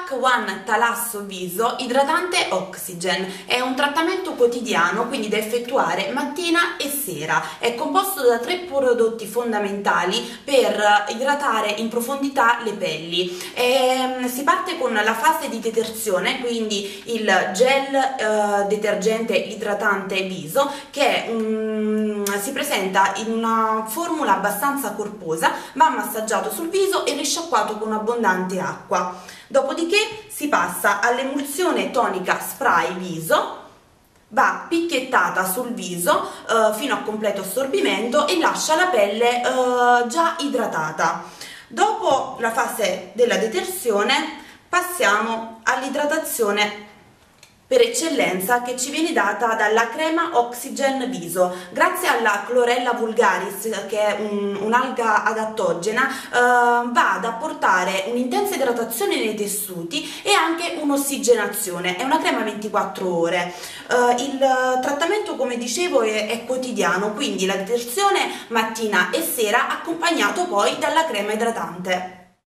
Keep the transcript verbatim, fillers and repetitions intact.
Pack One Talasso Viso Idratante Oxygen è un trattamento quotidiano, quindi da effettuare mattina e sera. È composto da tre prodotti fondamentali per idratare in profondità le pelli. E, si parte con la fase di detersione, quindi il gel eh, detergente idratante viso, che um, si presenta in una formula abbastanza corposa, va massaggiato sul viso e risciacquato con abbondante acqua. Dopodiché si passa all'emulsione tonica spray viso, va picchiettata sul viso eh, fino a completo assorbimento e lascia la pelle eh, già idratata. Dopo la fase della detersione passiamo all'idratazione per eccellenza, che ci viene data dalla crema Oxygen Viso. Grazie alla Chlorella vulgaris, che è un, un'alga adattogena, eh, va ad apportare un'intensa idratazione nei tessuti e anche un'ossigenazione. È una crema ventiquattro ore. Eh, il trattamento, come dicevo, è, è quotidiano, quindi la detersione mattina e sera, accompagnato poi dalla crema idratante.